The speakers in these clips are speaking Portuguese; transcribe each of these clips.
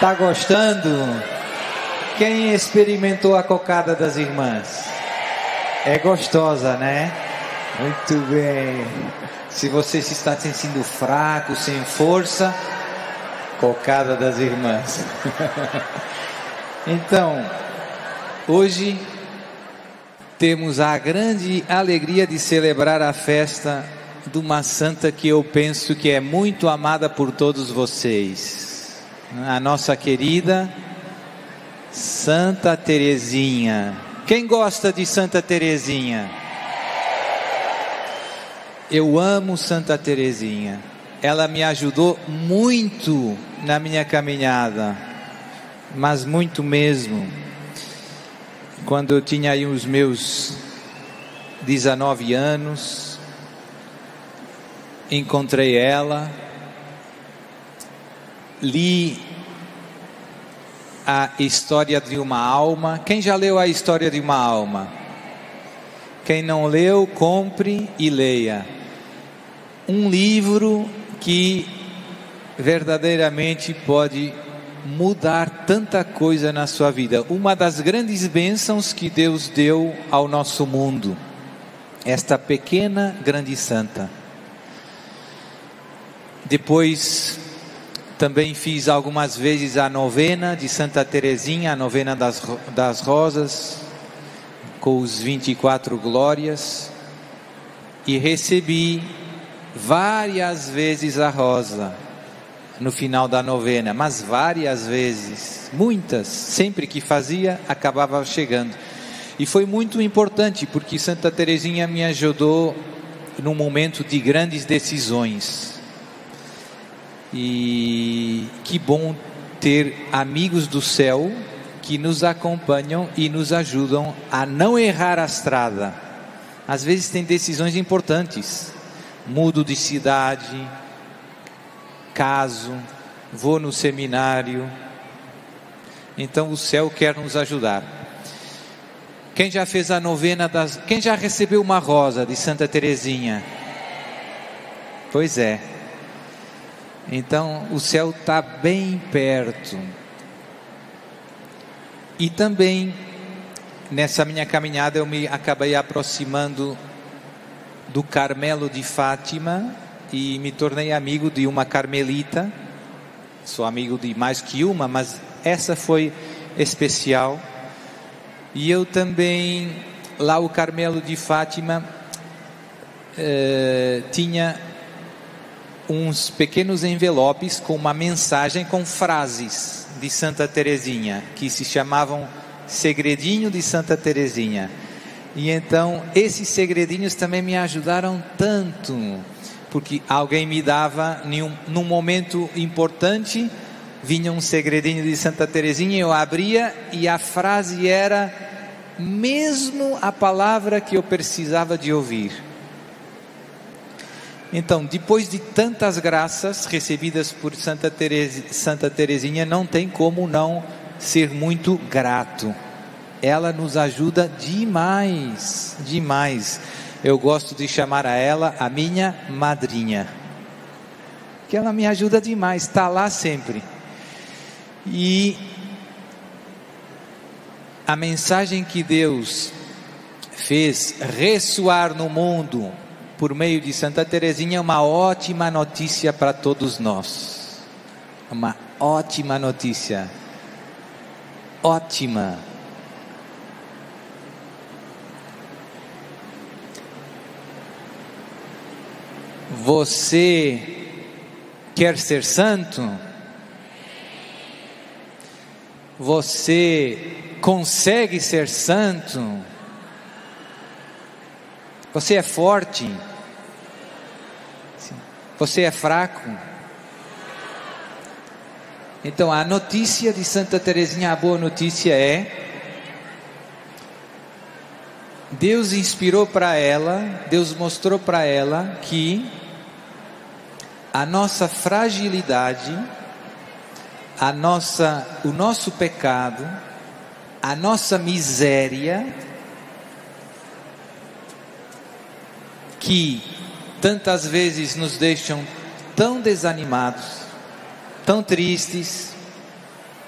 Tá gostando? Quem experimentou a cocada das irmãs? É gostosa, né? Muito bem. Se você se está sentindo fraco, sem força, cocada das irmãs. Então, hoje temos a grande alegria de celebrar a festa de uma santa que eu penso que é muito amada por todos vocês. A nossa querida Santa Teresinha. Quem gosta de Santa Teresinha? Eu amo Santa Teresinha. Ela me ajudou muito na minha caminhada, mas muito mesmo. Quando eu tinha aí os meus 19 anos, encontrei ela, li a história de uma alma. Quem já leu a história de uma alma? Quem não leu, compre e leia. Um livro que verdadeiramente pode mudar tanta coisa na sua vida. Uma das grandes bênçãos que Deus deu ao nosso mundo, esta pequena grande santa. Depois também fiz algumas vezes a novena de Santa Teresinha, a novena das rosas, com os 24 glórias, e recebi várias vezes a rosa no final da novena, mas várias vezes, muitas, sempre que fazia, acabava chegando. E foi muito importante, porque Santa Teresinha me ajudou num momento de grandes decisões. E que bom ter amigos do céu que nos acompanham e nos ajudam a não errar a estrada. Às vezes tem decisões importantes. Mudo de cidade, caso, vou no seminário. Então o céu quer nos ajudar. Quem já fez a novena quem já recebeu uma rosa de Santa Teresinha? Pois é. Então o céu está bem perto. E também nessa minha caminhada eu me acabei aproximando do Carmelo de Fátima e me tornei amigo de uma carmelita. Sou amigo de mais que uma, mas essa foi especial. E eu também, lá o Carmelo de Fátima tinha uns pequenos envelopes com uma mensagem com frases de Santa Teresinha, que se chamavam Segredinho de Santa Teresinha. E então esses segredinhos também me ajudaram tanto, porque alguém me dava num momento importante, vinha um segredinho de Santa Teresinha, eu abria e a frase era mesmo a palavra que eu precisava de ouvir. Então, depois de tantas graças recebidas por Santa Teresinha, não tem como não ser muito grato. Ela nos ajuda demais, demais. Eu gosto de chamar a ela a minha madrinha, que ela me ajuda demais, está lá sempre. E a mensagem que Deus fez ressoar no mundo por meio de Santa Teresinha é uma ótima notícia para todos nós. Uma ótima notícia. Ótima. Você quer ser santo? Você consegue ser santo? Você é forte? Você é fraco? Então a notícia de Santa Teresinha, a boa notícia é: Deus inspirou para ela, Deus mostrou para ela que a nossa fragilidade, o nosso pecado, a nossa miséria, que tantas vezes nos deixam tão desanimados, tão tristes,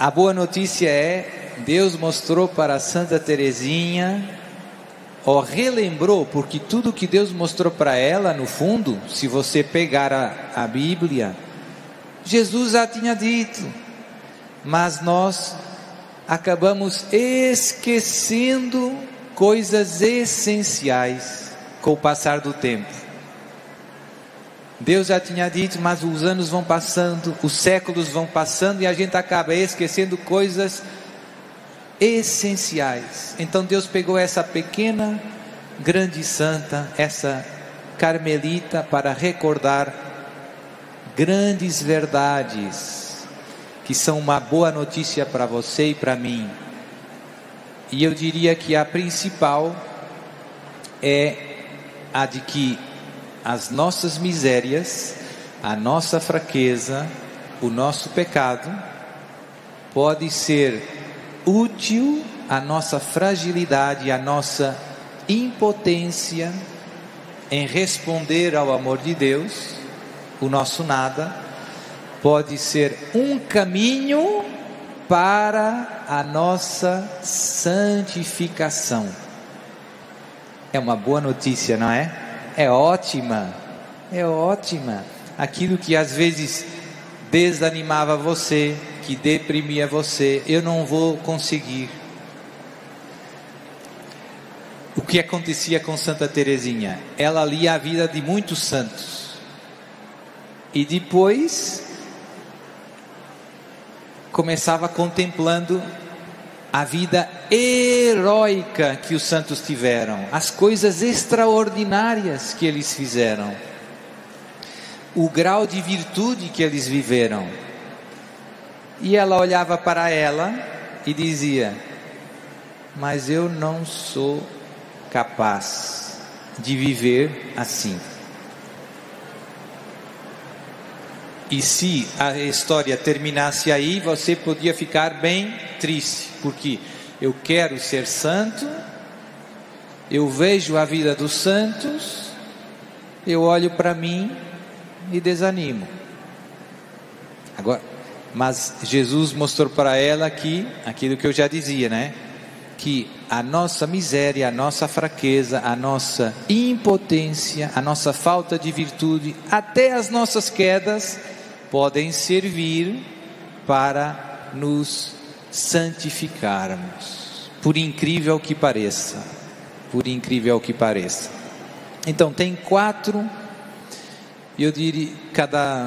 a boa notícia é, Deus mostrou para Santa Teresinha, relembrou, porque tudo que Deus mostrou para ela, no fundo, se você pegar a Bíblia, Jesus já tinha dito, mas nós acabamos esquecendo coisas essenciais com o passar do tempo. Deus já tinha dito, mas os anos vão passando, os séculos vão passando e a gente acaba esquecendo coisas essenciais. Então Deus pegou essa pequena, grande santa, essa carmelita, para recordar grandes verdades, que são uma boa notícia para você e para mim. E eu diria que a principal é a de que as nossas misérias, a nossa fraqueza, o nosso pecado pode ser útil à nossa fragilidade, à nossa impotência em responder ao amor de Deus. O nosso nada pode ser um caminho para a nossa santificação. É uma boa notícia, não é? É ótima, é ótima. Aquilo que às vezes desanimava você, que deprimia você, eu não vou conseguir. O que acontecia com Santa Teresinha? Ela lia a vida de muitos santos e depois começava contemplando a vida heróica que os santos tiveram, as coisas extraordinárias que eles fizeram, o grau de virtude que eles viveram. E ela olhava para ela e dizia: mas eu não sou capaz de viver assim. E se a história terminasse aí, você podia ficar bem triste, porque eu quero ser santo, eu vejo a vida dos santos, eu olho para mim e desanimo. Agora, mas Jesus mostrou para ela que, aquilo que eu já dizia, né? Que a nossa miséria, a nossa fraqueza, a nossa impotência, a nossa falta de virtude, até as nossas quedas, podem servir para nos santificarmos, por incrível que pareça, por incrível que pareça. Então tem 4, eu diria, cada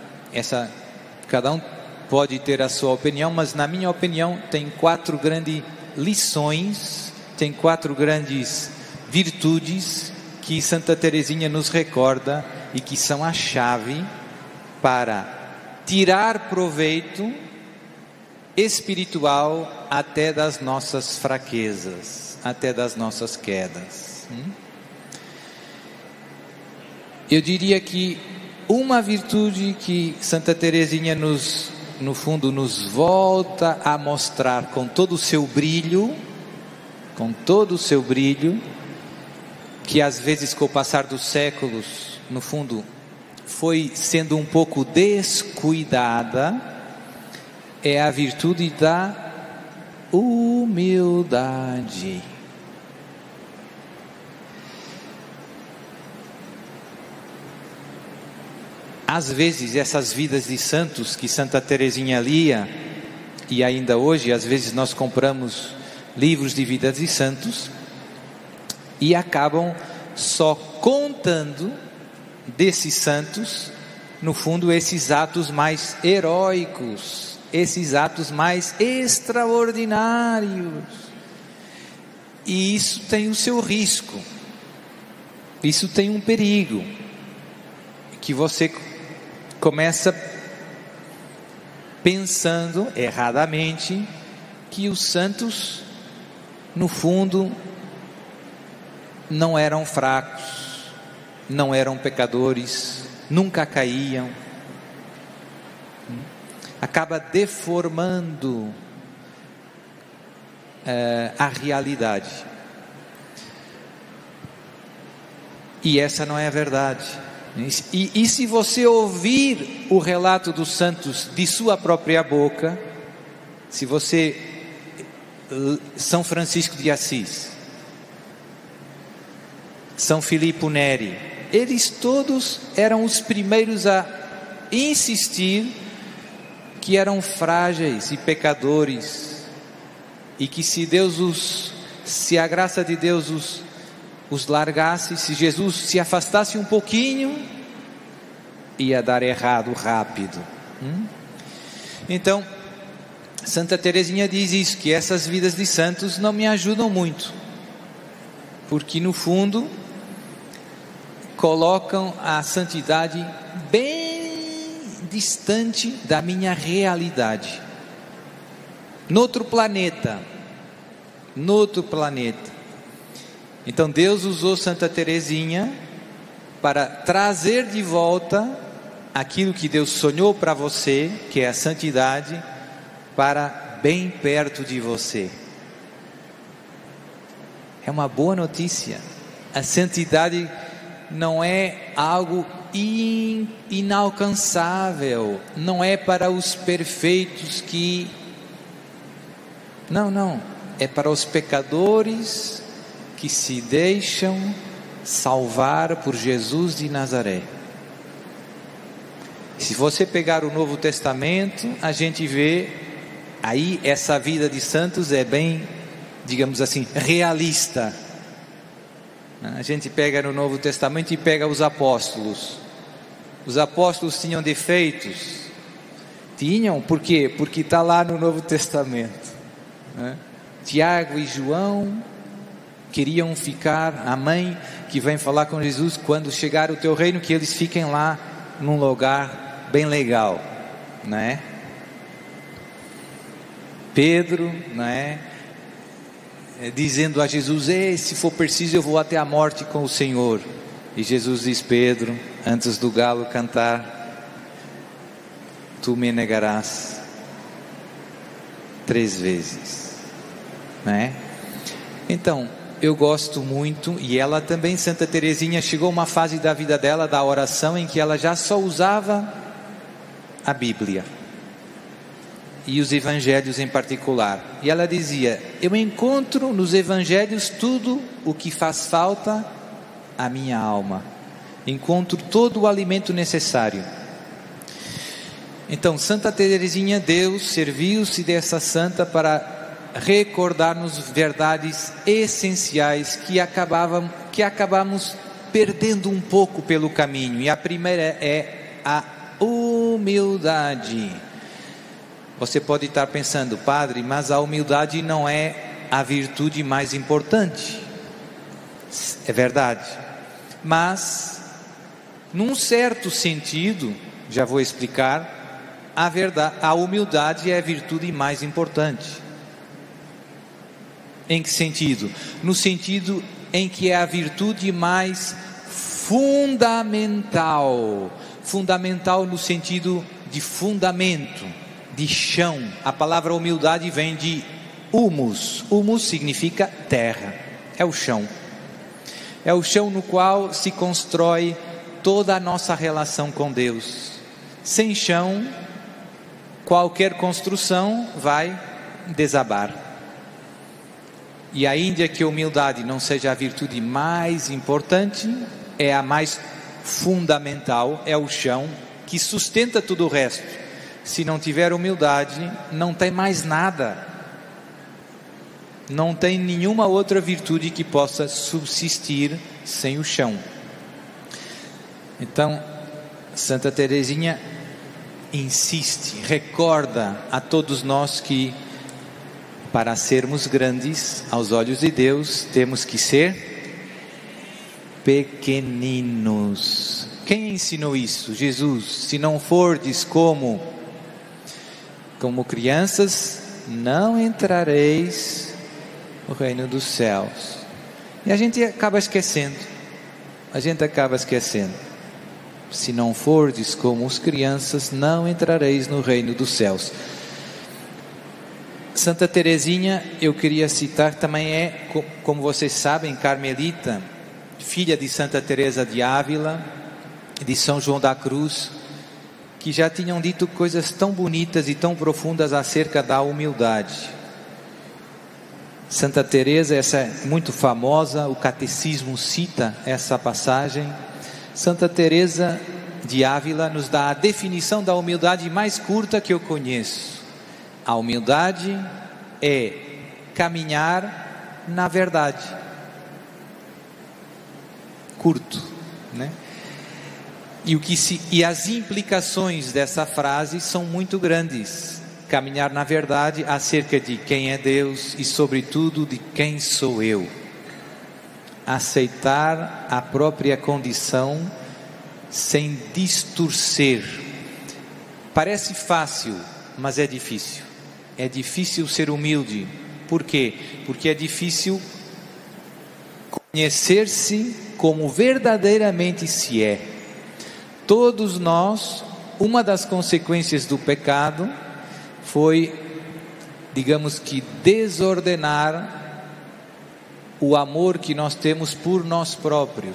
um pode ter a sua opinião, mas na minha opinião tem 4 grandes lições, tem 4 grandes virtudes que Santa Teresinha nos recorda e que são a chave para tirar proveito espiritual até das nossas fraquezas, até das nossas quedas. Eu diria que uma virtude que Santa Teresinha no fundo nos volta a mostrar com todo o seu brilho, que às vezes com o passar dos séculos, no fundo, foi sendo um pouco descuidada, é a virtude da humildade. Às vezes essas vidas de santos que Santa Teresinha lia, e ainda hoje às vezes nós compramos livros de vidas de santos e acabam só contando desses santos, no fundo, esses atos mais heróicos, esses atos mais extraordinários. E isso tem o seu risco, isso tem um perigo, que você começa pensando erradamente que os santos, no fundo, não eram fracos, não eram pecadores, nunca caíam. Acaba deformando a realidade. E essa não é a verdade. E se você ouvir o relato dos santos de sua própria boca, Se você, São Francisco de Assis, São Filippo Neri, eles todos eram os primeiros a insistir que eram frágeis e pecadores, e que se a graça de Deus os largasse, se Jesus se afastasse um pouquinho, ia dar errado rápido. Então, Santa Teresinha diz isso, que essas vidas de santos não me ajudam muito, porque no fundo colocam a santidade bem distante da minha realidade, noutro planeta. Então Deus usou Santa Teresinha para trazer de volta aquilo que Deus sonhou para você, que é a santidade, para bem perto de você. É uma boa notícia. A santidade não é algo inalcançável, não é para os perfeitos que... Não, é para os pecadores que se deixam salvar por Jesus de Nazaré. Se você pegar o Novo Testamento, a gente vê aí essa vida de santos é bem, digamos assim, realista. A gente pega no Novo Testamento e pega os apóstolos. Os apóstolos tinham defeitos? Tinham, por quê? Porque está lá no Novo Testamento, né? Tiago e João queriam ficar, a mãe que vem falar com Jesus, quando chegar o teu reino, que eles fiquem lá num lugar bem legal, né? Pedro, né? Dizendo a Jesus: se for preciso eu vou até a morte com o Senhor. E Jesus diz: Pedro, antes do galo cantar, tu me negarás 3 vezes, né? Então, eu gosto muito. E ela também, Santa Teresinha, chegou uma fase da vida dela, da oração, em que ela já só usava a Bíblia e os evangelhos em particular. E ela dizia: eu encontro nos evangelhos tudo o que faz falta à minha alma, encontro todo o alimento necessário. Então Santa Teresinha, Deus serviu-se dessa santa para recordar-nos verdades essenciais que acabamos perdendo um pouco pelo caminho. E a primeira é a humildade. Você pode estar pensando: padre, mas a humildade não é a virtude mais importante. É verdade, mas num certo sentido, já vou explicar, a humildade é a virtude mais importante. Em que sentido? No sentido em que é a virtude mais fundamental no sentido de fundamento, de chão. A palavra humildade vem de humus. Humus significa terra, é o chão. É o chão no qual se constrói toda a nossa relação com Deus. Sem chão, qualquer construção vai desabar. E ainda que a humildade não seja a virtude mais importante, é a mais fundamental, é o chão que sustenta tudo o resto. Se não tiver humildade, não tem mais nada. Não tem nenhuma outra virtude que possa subsistir sem o chão. Então, Santa Teresinha insiste, recorda a todos nós que para sermos grandes aos olhos de Deus, temos que ser pequeninos. Quem ensinou isso? Jesus. Se não fordes como crianças, não entrareis no reino dos céus. E a gente acaba esquecendo. Se não fordes como as crianças, não entrareis no reino dos céus. Santa Teresinha, eu queria citar, também é, como vocês sabem, carmelita, filha de Santa Teresa de Ávila, de São João da Cruz. que já tinham dito coisas tão bonitas e tão profundas acerca da humildade. Santa Teresa, essa é muito famosa, o catecismo cita essa passagem. Santa Teresa de Ávila nos dá a definição da humildade mais curta que eu conheço. A humildade é caminhar na verdade. Curto, né? E as implicações dessa frase são muito grandes. Caminhar na verdade acerca de quem é Deus e sobretudo de quem sou eu. Aceitar a própria condição sem distorcer. Parece fácil, mas é difícil. É difícil ser humilde. Por quê? Porque é difícil conhecer-se como verdadeiramente se é. Todos nós, uma das consequências do pecado foi, digamos que, desordenar o amor que nós temos por nós próprios.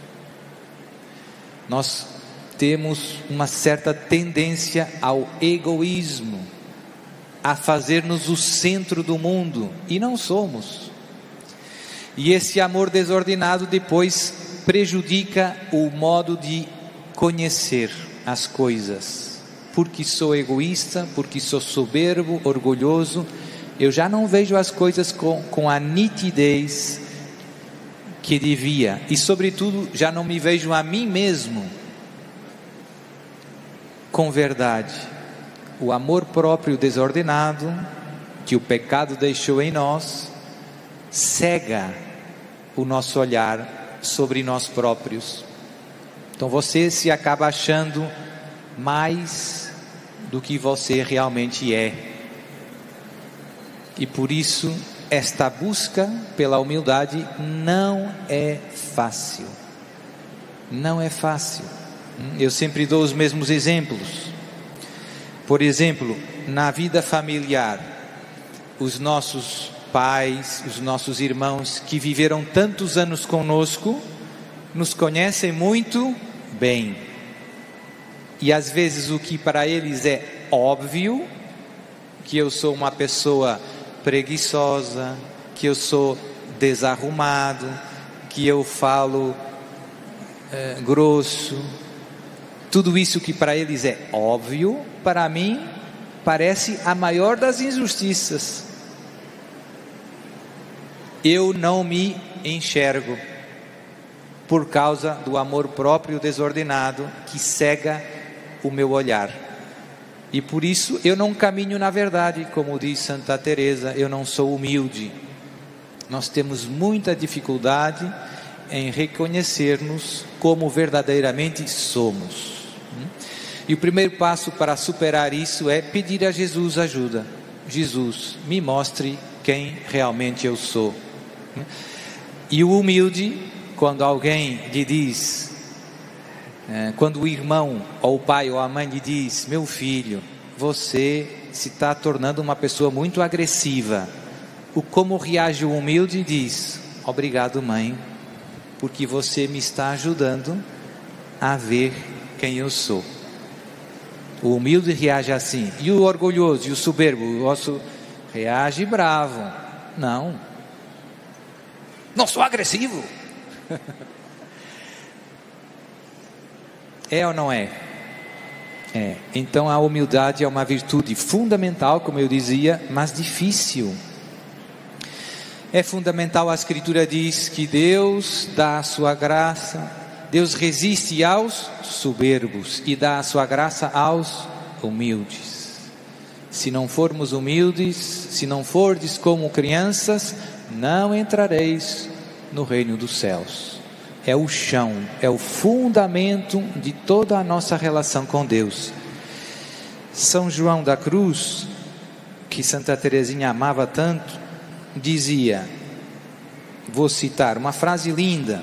Nós temos uma certa tendência ao egoísmo, a fazer-nos o centro do mundo, e não somos. E esse amor desordenado depois prejudica o modo de conhecer as coisas. Porque sou egoísta, porque sou soberbo, orgulhoso, eu já não vejo as coisas com a nitidez que devia, e sobretudo já não me vejo a mim mesmo com verdade. O amor próprio desordenado que o pecado deixou em nós cega o nosso olhar sobre nós próprios. Então você se acaba achando mais do que você realmente é. E por isso esta busca pela humildade não é fácil. Não é fácil. Eu sempre dou os mesmos exemplos. Por exemplo, na vida familiar, os nossos pais, os nossos irmãos que viveram tantos anos conosco, nos conhecem muito bem. E às vezes o que para eles é óbvio, que eu sou uma pessoa preguiçosa, que eu sou desarrumado, que eu falo grosso, tudo isso que para eles é óbvio, para mim parece a maior das injustiças. Eu não me enxergo por causa do amor próprio desordenado que cega o meu olhar. E por isso eu não caminho na verdade, como diz Santa Teresa, eu não sou humilde. Nós temos muita dificuldade em reconhecer-nos como verdadeiramente somos. E o primeiro passo para superar isso é pedir a Jesus ajuda. Jesus, me mostre quem realmente eu sou. E o humilde, quando alguém lhe diz, quando o irmão, ou o pai, ou a mãe lhe diz: meu filho, você se está tornando uma pessoa muito agressiva. Como reage o humilde? Diz: obrigado, mãe, porque você me está ajudando a ver quem eu sou. O humilde reage assim. E o orgulhoso e o soberbo reage bravo. Não sou agressivo. É ou não é? É. Então a humildade é uma virtude fundamental, como eu dizia, mas difícil. É fundamental, a Escritura diz que Deus dá a sua graça, Deus resiste aos soberbos e dá a sua graça aos humildes. Se não formos humildes, se não fordes como crianças, não entrareis no reino dos céus. É o chão, é o fundamento de toda a nossa relação com Deus. São João da Cruz, que Santa Teresinha amava tanto, dizia, vou citar uma frase linda: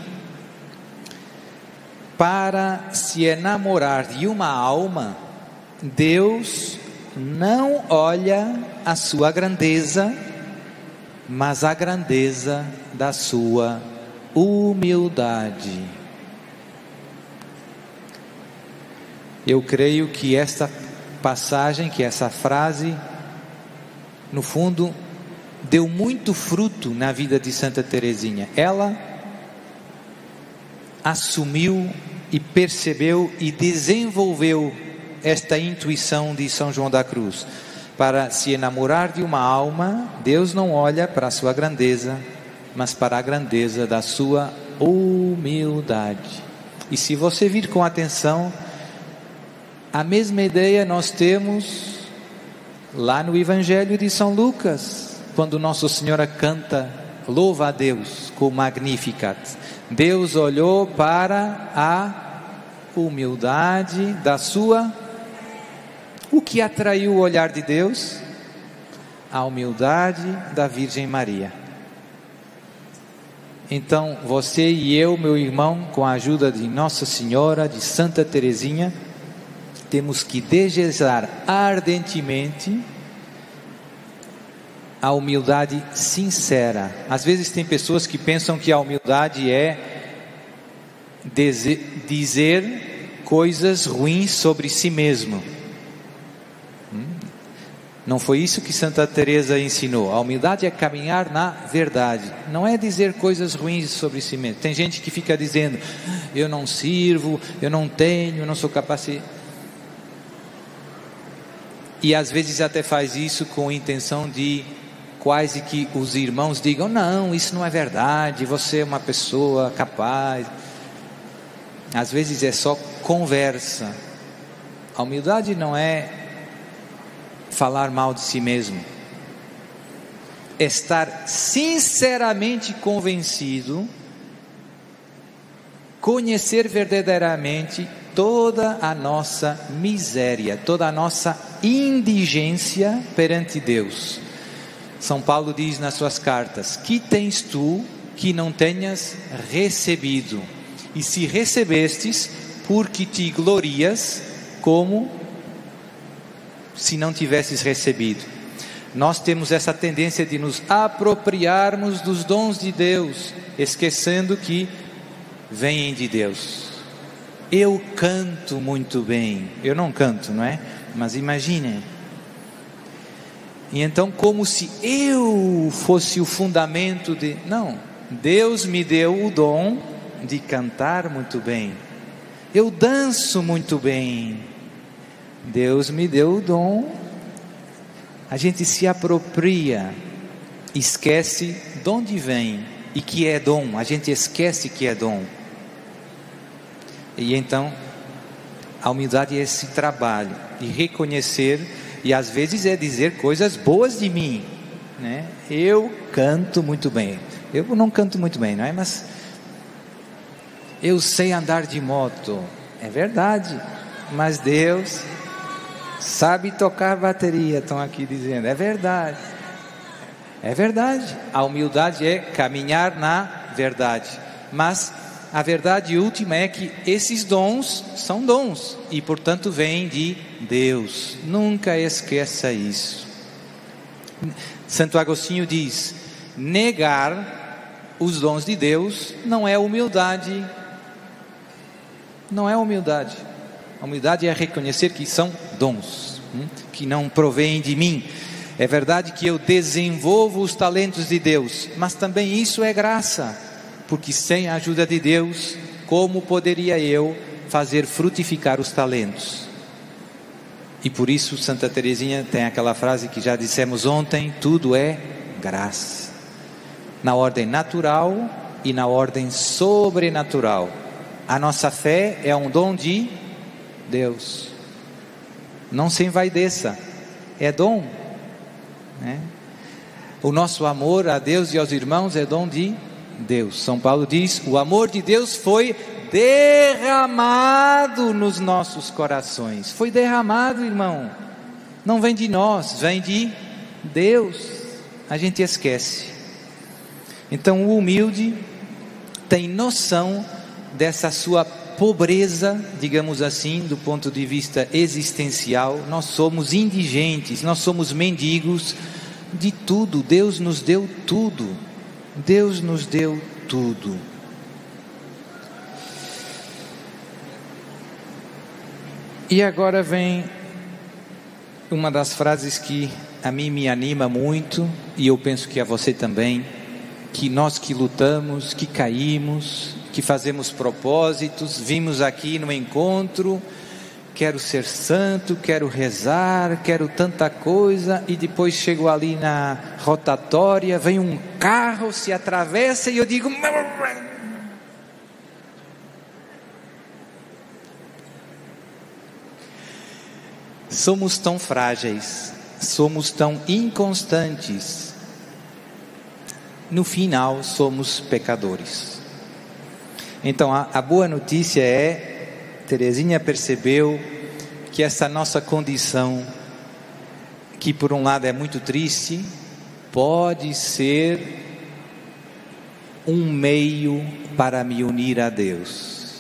para se enamorar de uma alma, Deus não olha a sua grandeza, mas a grandeza da sua humildade. Eu creio que esta passagem, que essa frase, no fundo, deu muito fruto na vida de Santa Teresinha. Ela assumiu e percebeu e desenvolveu esta intuição de São João da Cruz. Para se enamorar de uma alma, Deus não olha para a sua grandeza, mas para a grandeza da sua humildade. E se você vir com atenção, a mesma ideia nós temos lá no Evangelho de São Lucas, quando Nossa Senhora canta louva a Deus com o Magnificat. Deus olhou para a humildade da sua... O que atraiu o olhar de Deus? A humildade da Virgem Maria. Então, você e eu, meu irmão, com a ajuda de Nossa Senhora, de Santa Teresinha, temos que desejar ardentemente a humildade sincera. Às vezes tem pessoas que pensam que a humildade é dizer coisas ruins sobre si mesmo. Não foi isso que Santa Teresa ensinou. A humildade é caminhar na verdade, não é dizer coisas ruins sobre si mesmo. Tem gente que fica dizendo: eu não sirvo, eu não tenho, eu não sou capaz de... E às vezes até faz isso com a intenção de quase que os irmãos digam: não, isso não é verdade, você é uma pessoa capaz. Às vezes é só conversa. A humildade não é falar mal de si mesmo, estar sinceramente convencido, conhecer verdadeiramente toda a nossa miséria, toda a nossa indigência perante Deus. São Paulo diz nas suas cartas: que tens tu que não tenhas recebido? E se recebestes, por que te glorias como se não tivesses recebido? Nós temos essa tendência de nos apropriarmos dos dons de Deus, esquecendo que vêm de Deus. Eu canto muito bem. Eu não canto, não é? Mas imaginem. E então, como se eu fosse o fundamento de... Não, Deus me deu o dom de cantar muito bem. Eu danço muito bem. Deus me deu o dom. A gente se apropria, esquece de onde vem e que é dom. A gente esquece que é dom. E então a humildade é esse trabalho de reconhecer, e às vezes é dizer coisas boas de mim, né? Eu canto muito bem. Eu não canto muito bem, não é? Mas eu sei andar de moto. É verdade. Mas Deus sabe tocar bateria, estão aqui dizendo. É verdade. É verdade. A humildade é caminhar na verdade. Mas a verdade última é que esses dons são dons e, portanto, vêm de Deus. Nunca esqueça isso. Santo Agostinho diz: negar os dons de Deus não é humildade. Não é humildade. A humildade é reconhecer que são dons, que não provêm de mim. É verdade que eu desenvolvo os talentos de Deus, mas também isso é graça, porque sem a ajuda de Deus, como poderia eu fazer frutificar os talentos? E por isso Santa Teresinha tem aquela frase que já dissemos ontem: tudo é graça, na ordem natural e na ordem sobrenatural. A nossa fé é um dom de Deus, não se envaideça, é dom, né? O nosso amor a Deus e aos irmãos é dom de Deus. São Paulo diz: o amor de Deus foi derramado nos nossos corações. Foi derramado, irmão. Não vem de nós, vem de Deus. A gente esquece. Então o humilde tem noção dessa sua pobreza, digamos assim, do ponto de vista existencial. Nós somos indigentes, nós somos mendigos de tudo. Deus nos deu tudo. Deus nos deu tudo. E agora vem uma das frases que a mim me anima muito, e eu penso que a você também, que nós que lutamos, que caímos, que fazemos propósitos, vimos aqui no encontro, quero ser santo, quero rezar, quero tanta coisa, e depois chego ali na rotatória, vem um carro, se atravessa e eu digo... Somos tão frágeis, somos tão inconstantes. No final, somos pecadores. Então, a boa notícia é, Teresinha percebeu que essa nossa condição, que por um lado é muito triste, pode ser um meio para me unir a Deus.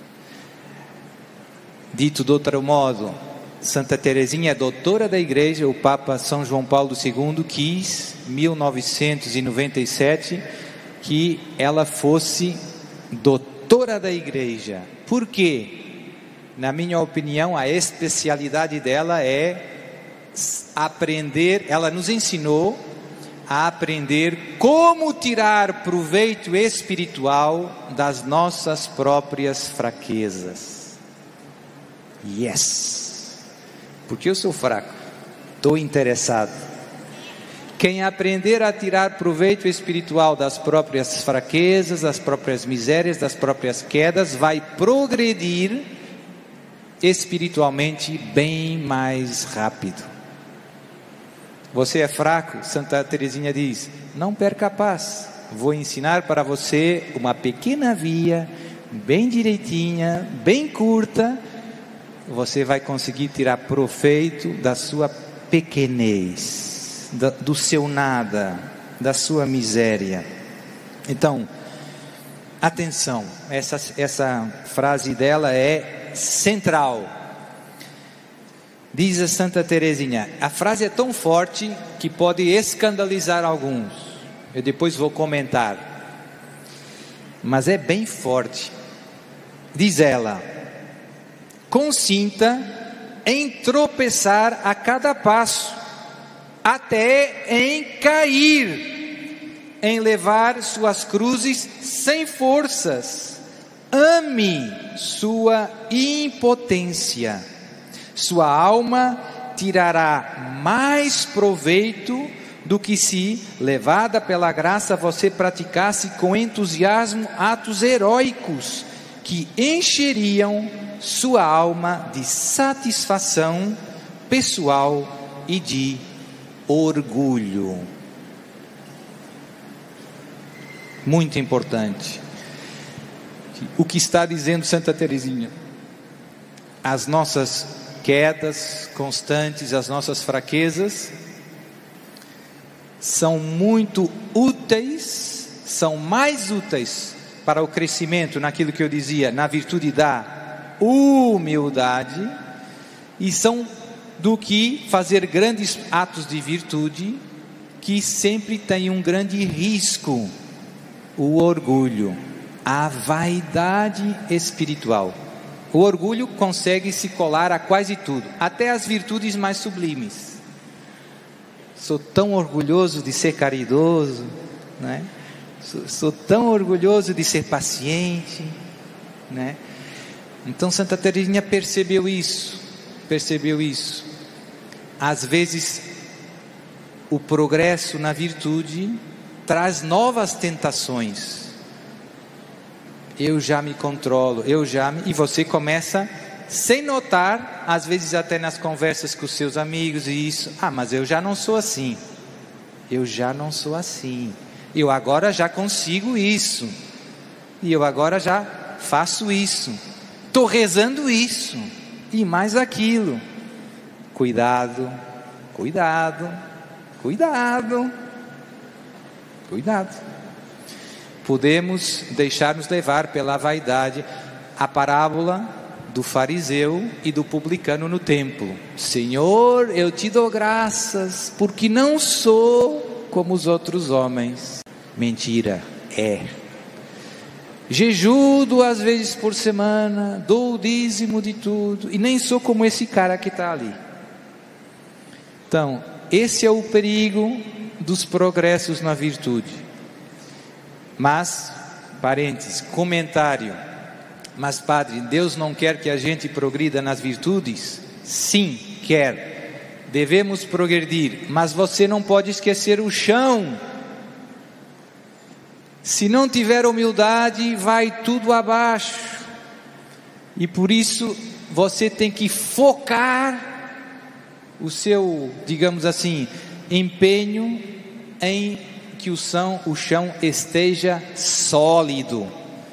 Dito de outro modo, Santa Teresinha é doutora da igreja. O Papa São João Paulo II quis, 1997, que ela fosse doutora da igreja. Por quê? Na minha opinião, a especialidade dela é aprender, ela nos ensinou a aprender como tirar proveito espiritual das nossas próprias fraquezas. Yes! Porque eu sou fraco, estou interessado. Quem aprender a tirar proveito espiritual das próprias fraquezas, das próprias misérias, das próprias quedas, vai progredir espiritualmente bem mais rápido. Você é fraco? Santa Teresinha diz, não perca a paz, vou ensinar para você uma pequena via, bem direitinha, bem curta. Você vai conseguir tirar proveito da sua pequenez, do seu nada, da sua miséria. Então, atenção, essa frase dela é central. Diz a Santa Teresinha, a frase é tão forte que pode escandalizar alguns. Eu depois vou comentar. Mas é bem forte. Diz ela, consinta em tropeçar a cada passo, até em cair, em levar suas cruzes sem forças. Ame sua impotência. Sua alma tirará mais proveito do que se, levada pela graça, você praticasse com entusiasmo atos heróicos que encheriam sua alma de satisfação pessoal e de orgulho. Muito importante. O que está dizendo Santa Teresinha? As nossas quedas constantes, as nossas fraquezas são muito úteis, são mais úteis para o crescimento naquilo que eu dizia, na virtude da humildade, e são do que fazer grandes atos de virtude que sempre tem um grande risco, o orgulho, a vaidade espiritual. O orgulho consegue se colar a quase tudo, até as virtudes mais sublimes. Sou tão orgulhoso de ser caridoso, né? Sou tão orgulhoso de ser paciente, né? Então Santa Teresinha percebeu isso. Às vezes o progresso na virtude traz novas tentações. Eu já me controlo, e você começa sem notar, às vezes até nas conversas com os seus amigos e isso, mas eu já não sou assim. Eu agora já consigo isso. E eu agora já faço isso. Estou rezando isso e mais aquilo. Cuidado. Podemos deixar-nos levar pela vaidade. A parábola do fariseu e do publicano no templo. Senhor, eu te dou graças, porque não sou como os outros homens. Mentira, é. jejuo 2 vezes por semana, dou o dízimo de tudo, e nem sou como esse cara que está ali. Então, esse é o perigo dos progressos na virtude. Mas, parênteses, comentário: mas padre, Deus não quer que a gente progrida nas virtudes? Sim, quer. Devemos progredir, mas você não pode esquecer o chão. Se não tiver humildade, vai tudo abaixo. E por isso você tem que focar o seu, digamos assim, empenho em que o chão esteja sólido.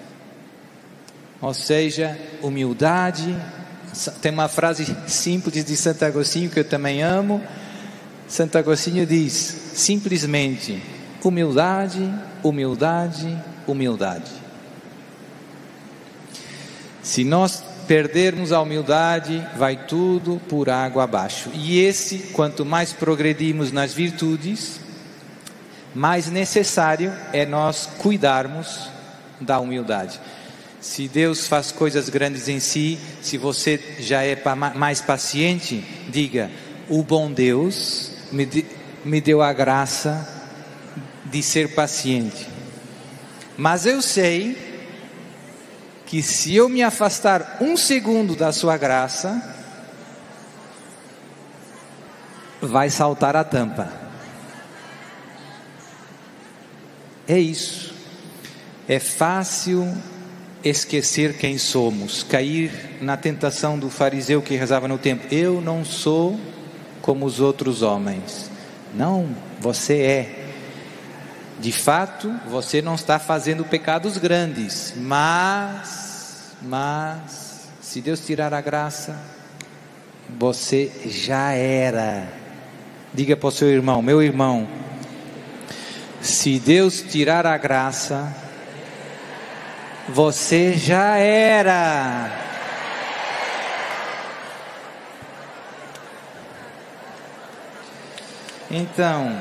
Ou seja, humildade. Tem uma frase simples de Santo Agostinho que eu também amo. Santo Agostinho diz simplesmente: humildade, humildade, humildade. Se nós perdermos a humildade, vai tudo por água abaixo. E quanto mais progredirmos nas virtudes, mais necessário é nós cuidarmos da humildade. Se Deus faz coisas grandes em si, se você já é mais paciente, diga: o bom Deus me deu a graça de ser paciente. Mas eu sei que se eu me afastar 1 segundo da sua graça, vai saltar a tampa. É isso. É fácil esquecer quem somos, cair na tentação do fariseu que rezava no templo: eu não sou como os outros homens. Não, você é. De fato, você não está fazendo pecados grandes, mas se Deus tirar a graça, você já era. Diga para o seu irmão: meu irmão, se Deus tirar a graça, você já era. Então,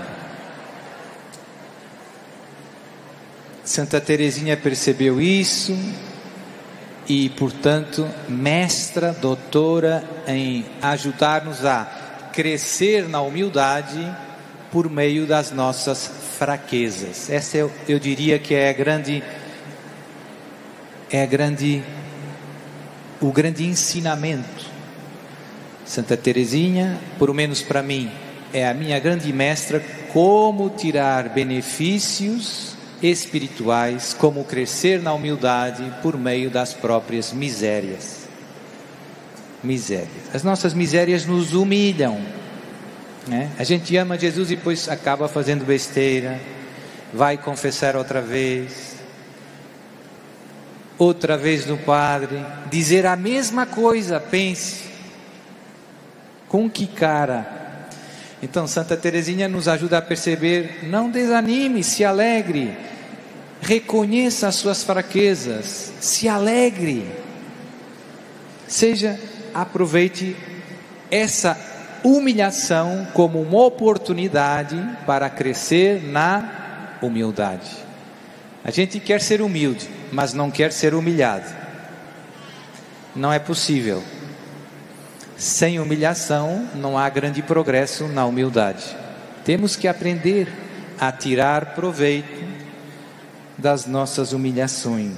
Santa Teresinha percebeu isso e, portanto, mestra, doutora em ajudar-nos a crescer na humildade por meio das nossas fraquezas. Essa eu diria que é o grande ensinamento. Santa Teresinha, por menos para mim, é a minha grande mestra como tirar benefícios espirituais, como crescer na humildade por meio das próprias misérias. As nossas misérias nos humilham, né? A gente ama Jesus e depois acaba fazendo besteira, vai confessar outra vez no padre, dizer a mesma coisa. Pense, com que cara? Então Santa Teresinha nos ajuda a perceber: não desanime, se alegre, reconheça as suas fraquezas, se alegre, aproveite essa humilhação como uma oportunidade para crescer na humildade. A gente quer ser humilde, mas não quer ser humilhado. Não é possível. Sem humilhação não há grande progresso na humildade. Temos que aprender a tirar proveito das nossas humilhações.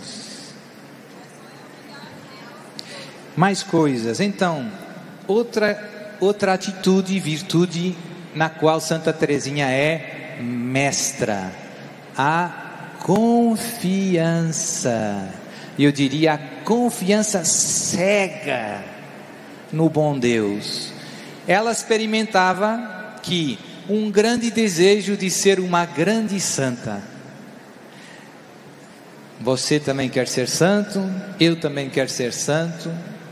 Mais coisas. Então, outra atitude e virtude na qual Santa Teresinha é mestra: a confiança. Eu diria a confiança cega no bom Deus. Ela experimentava que um grande desejo de ser uma grande santa. Você também quer ser santo, eu também quero ser santo,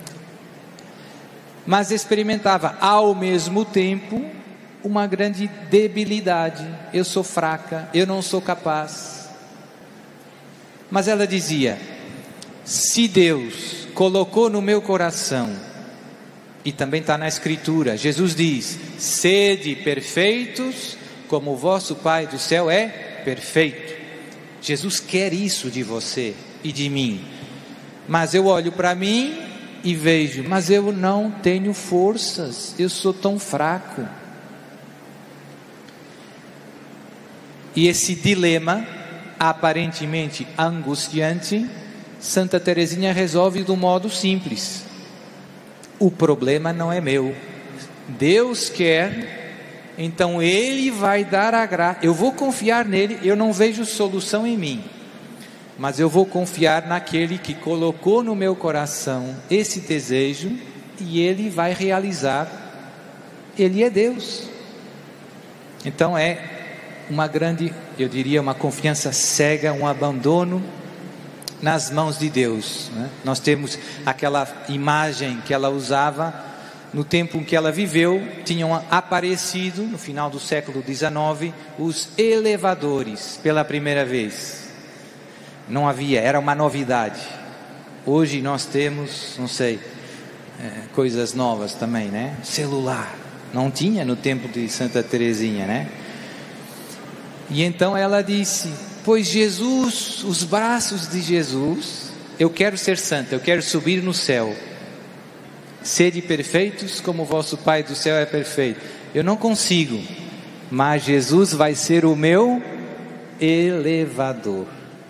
mas experimentava ao mesmo tempo uma grande debilidade. Eu sou fraca, eu não sou capaz. Mas ela dizia: se Deus colocou no meu coração, e também está na Escritura, Jesus diz: sede perfeitos como o vosso Pai do céu é perfeito. Jesus quer isso de você. e de mim. Mas eu olho para mim e vejo, mas eu não tenho forças, eu sou tão fraco. E esse dilema, aparentemente angustiante, Santa Teresinha resolve do modo simples: o problema não é meu, Deus quer, então Ele vai dar a graça, eu vou confiar nele, eu não vejo solução em mim, mas eu vou confiar naquele que colocou no meu coração esse desejo, e Ele vai realizar, Ele é Deus. Então é uma grande, eu diria, uma confiança cega, um abandono nas mãos de Deus, né? Nós temos aquela imagem que ela usava no tempo em que ela viveu. Tinham aparecido no final do século XIX os elevadores pela primeira vez. Não havia, era uma novidade. Hoje nós temos, não sei, coisas novas também, né? Celular, não tinha no tempo de Santa Teresinha, né? E então ela disse: pois Jesus, os braços de Jesus, eu quero ser santa, eu quero subir no céu. Sede perfeitos como vosso Pai do céu é perfeito. Eu não consigo, mas Jesus vai ser o meu elevador.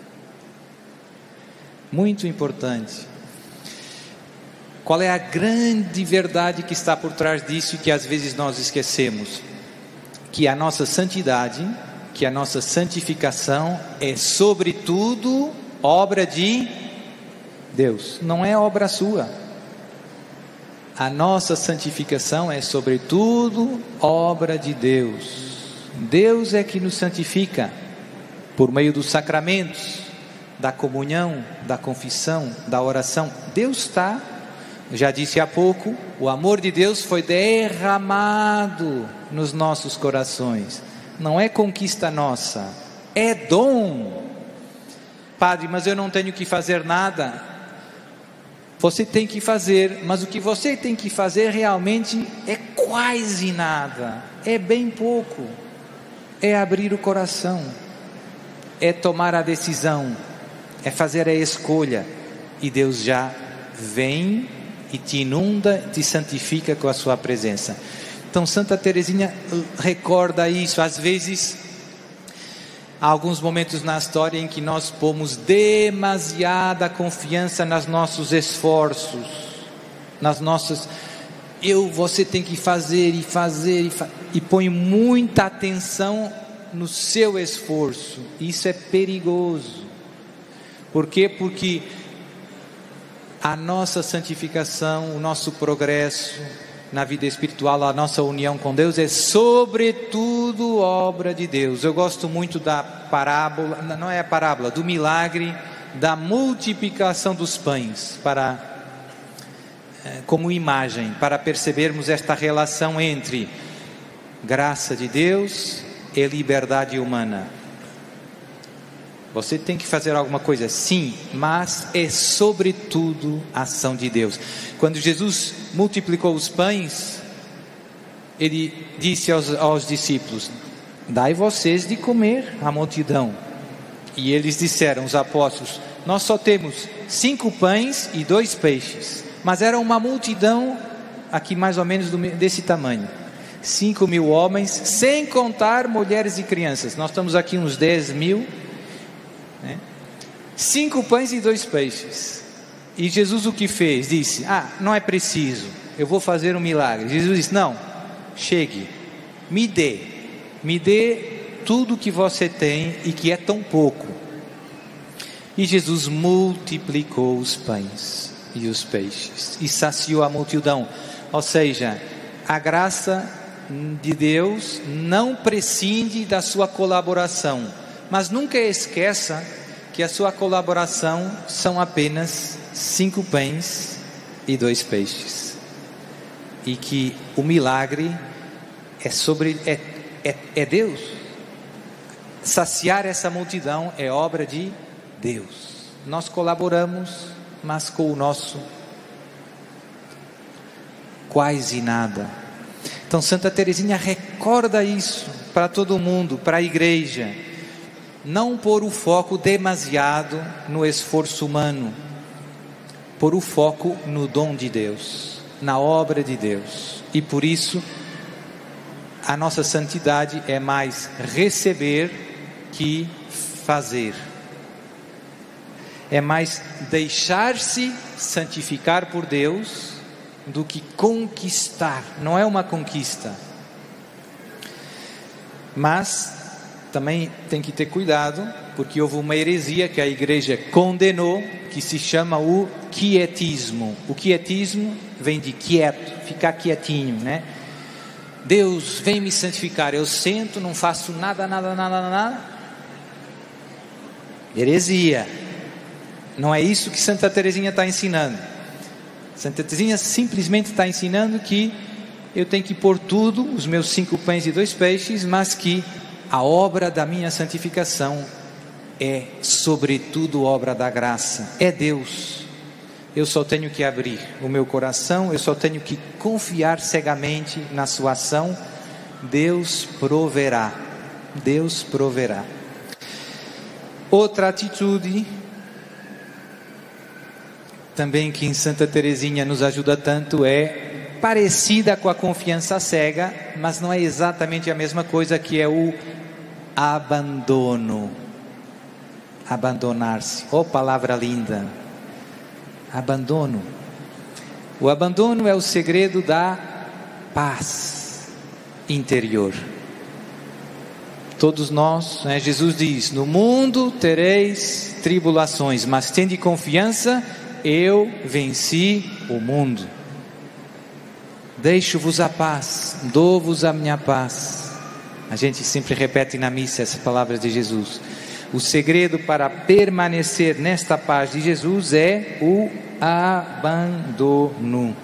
Muito importante. Qual é a grande verdade que está por trás disso e que às vezes nós esquecemos? Que a nossa santidade, que a nossa santificação é sobretudo obra de Deus, não é obra sua. A nossa santificação é sobretudo obra de Deus. Deus é que nos santifica por meio dos sacramentos, da comunhão, da confissão, da oração. Deus está, já disse há pouco, o amor de Deus foi derramado nos nossos corações. Não é conquista nossa, é dom. Padre, mas eu não tenho que fazer nada. Você tem que fazer, mas o que você tem que fazer realmente é quase nada, é bem pouco. É abrir o coração, é tomar a decisão, é fazer a escolha, e Deus já vem e te inunda, te santifica com a sua presença. Então Santa Teresinha recorda isso. Às vezes há alguns momentos na história em que nós pomos demasiada confiança nos nossos esforços, nas nossas, você tem que fazer e põe muita atenção no seu esforço. Isso é perigoso. Por quê? Porque a nossa santificação, o nosso progresso na vida espiritual, a nossa união com Deus é sobretudo obra de Deus. Eu gosto muito da parábola, não é a parábola, do milagre da multiplicação dos pães, como imagem, para percebermos esta relação entre graça de Deus e liberdade humana. Você tem que fazer alguma coisa, sim, mas é sobretudo a ação de Deus. Quando Jesus multiplicou os pães, Ele disse aos discípulos: dai vocês de comer à multidão. E eles disseram, os apóstolos: nós só temos 5 pães e 2 peixes. Mas era uma multidão, aqui mais ou menos desse tamanho, 5.000 homens, sem contar mulheres e crianças. Nós estamos aqui uns 10.000, 5 pães e 2 peixes. E Jesus o que fez? Disse: não é preciso, eu vou fazer um milagre. Jesus disse: não, chegue, me dê tudo que você tem e que é tão pouco. E Jesus multiplicou os pães e os peixes e saciou a multidão. Ou seja, a graça de Deus não prescinde da sua colaboração, mas nunca esqueça que a sua colaboração são apenas 5 pães e 2 peixes, e que o milagre é Deus. Saciar essa multidão é obra de Deus. Nós colaboramos, mas com o nosso quase nada. Então Santa Teresinha recorda isso para todo mundo, para a igreja. não pôr o foco demasiado no esforço humano, pôr o foco no dom de Deus, na obra de Deus. E por isso a nossa santidade é mais receber que fazer. É mais deixar-se santificar por Deus do que conquistar. Não é uma conquista. Mas também tem que ter cuidado, porque houve uma heresia que a igreja condenou, que se chama o quietismo. O quietismo vem de quieto, ficar quietinho, né? Deus vem me santificar, eu sento, não faço nada. Heresia. Não é isso que Santa Teresinha está ensinando. Santa Teresinha simplesmente está ensinando que eu tenho que pôr tudo, os meus 5 pães e 2 peixes, mas que a obra da minha santificação é sobretudo obra da graça, é Deus. Eu só tenho que abrir o meu coração, eu só tenho que confiar cegamente na sua ação. Deus proverá, Deus proverá. Outra atitude também que em Santa Teresinha nos ajuda tanto é parecida com a confiança cega, mas não é exatamente a mesma coisa, que é o abandono. Abandonar-se. Oh, palavra linda! Abandono. O abandono é o segredo da paz interior. Todos nós, né? Jesus diz: no mundo tereis tribulações, mas tende confiança, eu venci o mundo. Deixo-vos a paz, dou-vos a minha paz. A gente sempre repete na missa essa palavra de Jesus. O segredo para permanecer nesta paz de Jesus é o abandono.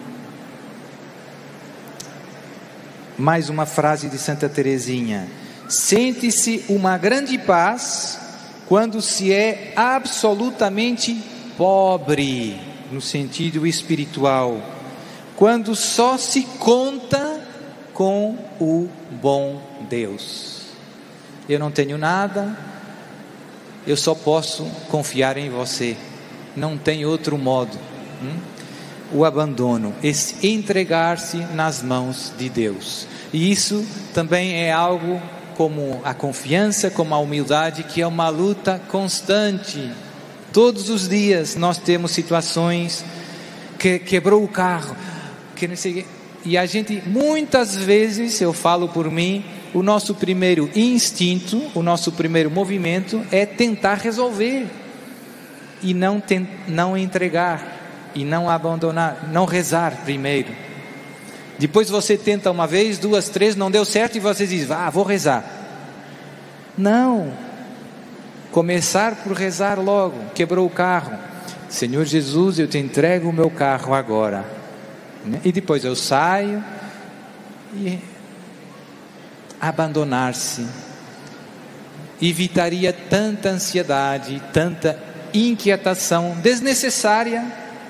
Mais uma frase de Santa Teresinha: sente-se uma grande paz quando se é absolutamente pobre, no sentido espiritual, quando só se conta com o bom Deus. Eu não tenho nada, eu só posso confiar em você, não tem outro modo. O abandono, esse entregar-se nas mãos de Deus. E isso também é algo como a confiança, como a humildade, que é uma luta constante. Todos os dias nós temos situações que quebrou o carro, que não sei, e a gente, muitas vezes, eu falo por mim, o nosso primeiro instinto, o nosso primeiro movimento é tentar resolver e não entregar e não abandonar, não rezar primeiro. Depois você tenta uma vez, 2, 3, não deu certo e você diz: vou rezar. Não, começar por rezar logo. Quebrou o carro, Senhor Jesus, eu te entrego o meu carro agora. E depois eu saio. E abandonar-se evitaria tanta ansiedade, tanta inquietação desnecessária.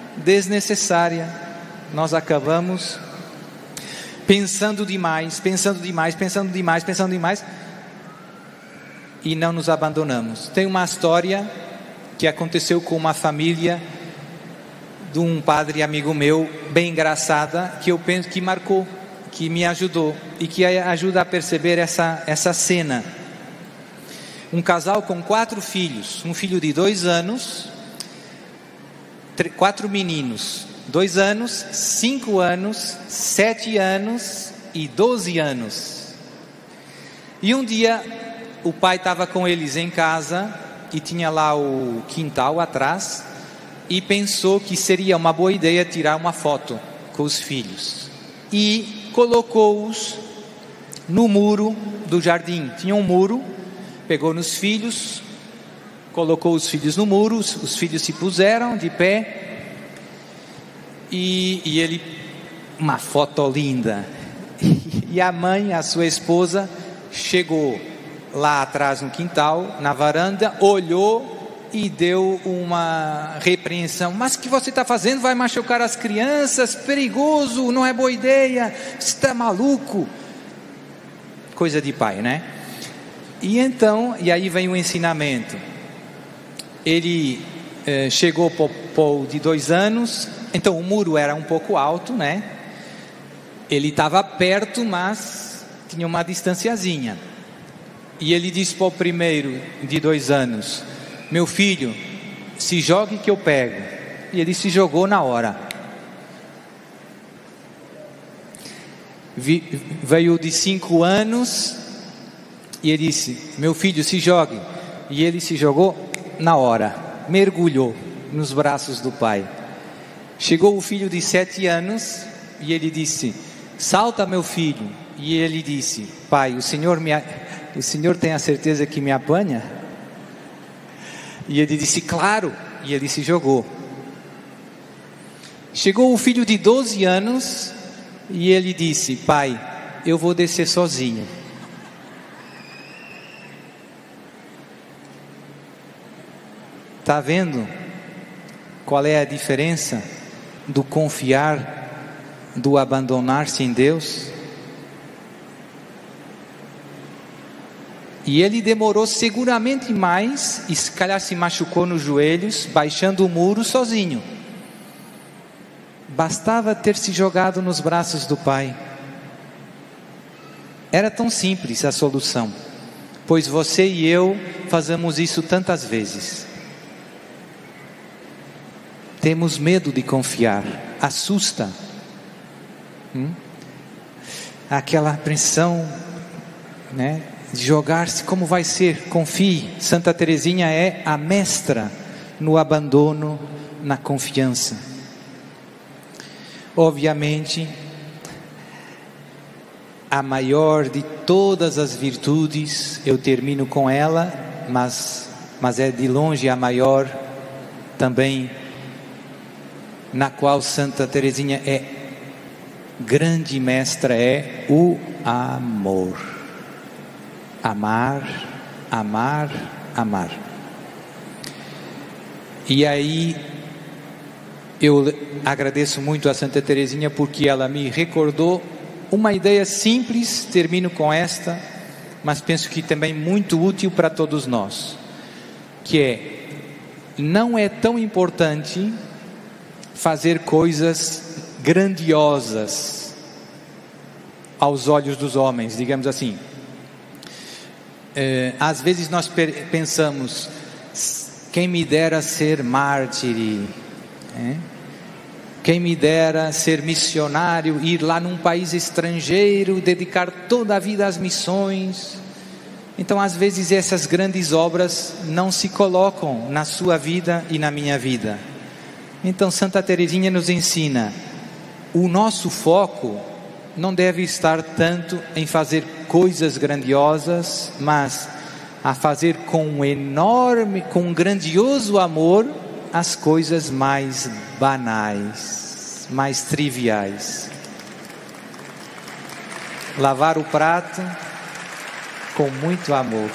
Nós acabamos pensando demais e não nos abandonamos. Tem uma história que aconteceu com uma família de um padre amigo meu, bem engraçada, que eu penso que marcou, que me ajudou e que ajuda a perceber essa cena. Um casal com 4 filhos, um filho de 2 anos, 4 meninos, 2 anos, 5 anos, 7 anos e 12 anos. E um dia o pai estava com eles em casa e tinha lá o quintal atrás, e pensou que seria uma boa ideia tirar uma foto com os filhos e colocou-os no muro do jardim. Tinha um muro, pegou nos filhos, colocou os filhos no muro, os filhos se puseram de pé e ele, uma foto linda. E a mãe, a sua esposa, chegou lá atrás no quintal, na varanda, olhou e deu uma repreensão: mas o que você está fazendo? Vai machucar as crianças, perigoso, não é boa ideia, você está maluco. Coisa de pai, né? E aí vem o ensinamento. Ele chegou para o Paul de 2 anos, então o muro era um pouco alto, né? Ele estava perto, mas tinha uma distanciazinha. E ele disse para o primeiro de 2 anos: meu filho, se jogue que eu pego. E ele se jogou na hora. Veio de 5 anos e ele disse: meu filho, se jogue. E ele se jogou na hora, mergulhou nos braços do pai. Chegou o filho de 7 anos e ele disse: salta, meu filho. E ele disse: pai, o senhor tem a certeza que me apanha? E ele disse: claro. E ele se jogou. Chegou o filho de 12 anos e ele disse: pai, eu vou descer sozinho. Está vendo qual é a diferença do confiar, do abandonar-se em Deus? E ele demorou seguramente mais, e se calhar se machucou nos joelhos, baixando o muro sozinho. Bastava ter se jogado nos braços do pai. Era tão simples a solução, pois você e eu fazemos isso tantas vezes. Temos medo de confiar, assusta. Aquela apreensão, né, de jogar-se, como vai ser? Confie. Santa Teresinha é a mestra no abandono, na confiança. Obviamente, a maior de todas as virtudes, eu termino com ela, mas é de longe a maior também, na qual Santa Teresinha é grande mestra, é o amor. Amar, amar, amar. E aí eu agradeço muito a Santa Teresinha, porque ela me recordou uma ideia simples, termino com esta, mas penso que também muito útil para todos nós, que é: não é tão importante fazer coisas grandiosas aos olhos dos homens, digamos assim. Às vezes nós pensamos: quem me dera ser mártir, quem me dera ser missionário, ir lá num país estrangeiro, dedicar toda a vida às missões. Então às vezes essas grandes obras não se colocam na sua vida e na minha vida. Então Santa Teresinha nos ensina: o nosso foco não deve estar tanto em fazer coisas grandiosas, mas a fazer com um grandioso amor as coisas mais banais, mais triviais. Lavar o prato com muito amor,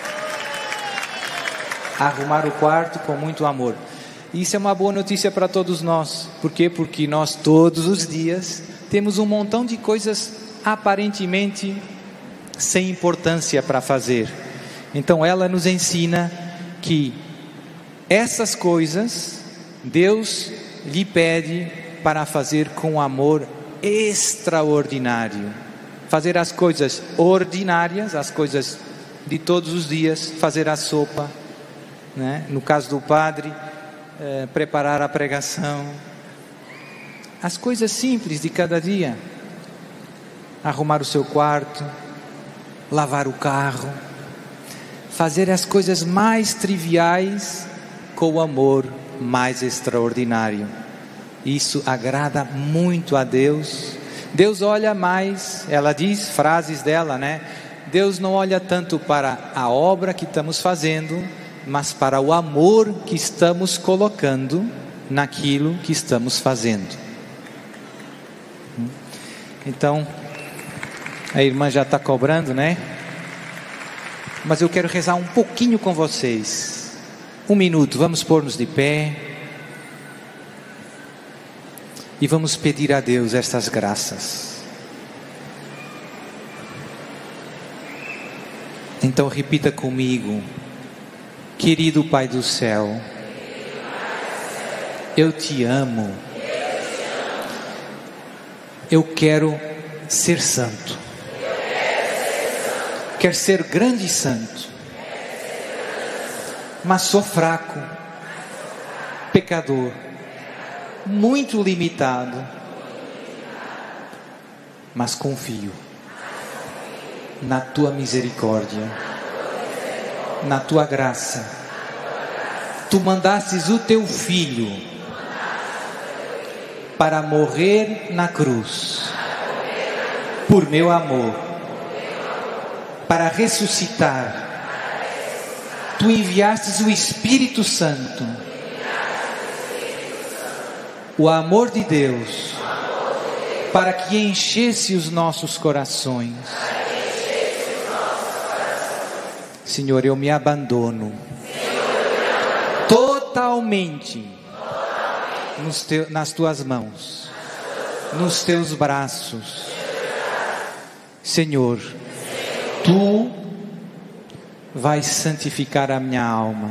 arrumar o quarto com muito amor. Isso é uma boa notícia para todos nós. Por quê? Porque nós todos os dias temos um montão de coisas aparentemente sem importância para fazer. Então ela nos ensina que essas coisas Deus lhe pede para fazer com amor extraordinário. Fazer as coisas ordinárias, as coisas de todos os dias, fazer a sopa, né? No caso do padre, preparar a pregação, as coisas simples de cada dia, arrumar o seu quarto, lavar o carro, fazer as coisas mais triviais com o amor mais extraordinário. Isso agrada muito a Deus. Deus olha mais, ela diz, frases dela, né? Deus não olha tanto para a obra que estamos fazendo, mas para o amor que estamos colocando naquilo que estamos fazendo. Então, a irmã já está cobrando, né? Mas eu quero rezar um pouquinho com vocês. 1 minuto, vamos pôr-nos de pé e vamos pedir a Deus estas graças. Então repita comigo: querido Pai do céu, eu te amo. Eu quero ser santo. Quero ser grande e santo. Mas sou fraco, pecador, muito limitado. Mas confio na tua misericórdia, na tua graça. Tu mandastes o teu filho para morrer na cruz por meu amor, para ressuscitar. Tu enviastes o Espírito Santo, o amor de Deus, para que enchesse os nossos corações. Senhor, eu me abandono totalmente nas tuas mãos, nos teus braços. Senhor, tu vais santificar a minha alma.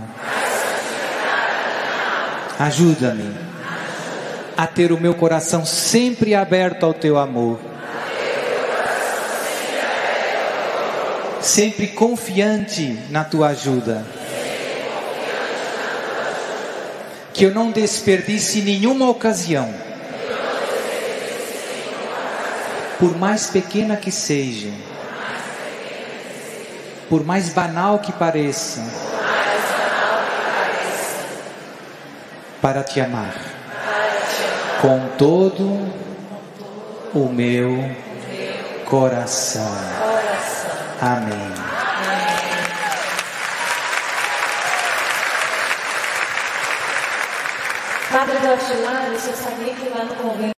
Ajuda-me a ter o meu coração sempre aberto ao teu amor, sempre confiante na tua ajuda, que eu não desperdice nenhuma ocasião, por mais pequena que seja, por mais banal que pareça, para te amar com todo o meu coração. Amém. Padre Dortilário, você sabia que lá no convento